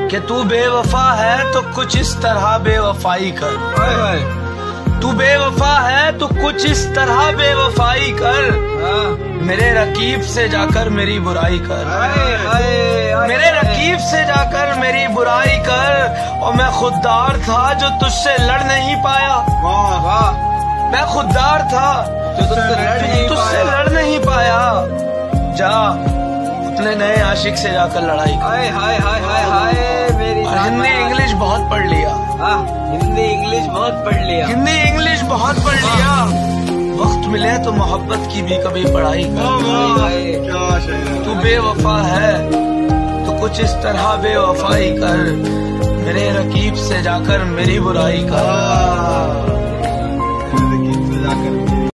कि तू बेवफा है तो कुछ इस तरह बेवफाई कर। तू बेवफा है तो कुछ इस तरह बेवफाई कर। मेरे रकीब से जाकर मेरी बुराई कर। मेरे रकीब से जाकर मेरी बुराई कर। और मैं खुददार था जो तुझसे लड़ नहीं पाया। मैं खुददार था जो तुझसे लड़ नहीं पाया। जा अपने नए आशिक से जाकर लड़ाई कर। हिंदी इंग्लिश बहुत पढ़ लिया। हिंदी इंग्लिश बहुत पढ़ लिया। हिंदी इंग्लिश बहुत पढ़ लिया। वक्त मिले तो मोहब्बत की भी कभी पढ़ाई कर। तू बेवफा है तो कुछ इस तरह बेवफाई कर। मेरे रकीब से जाकर मेरी बुराई कर।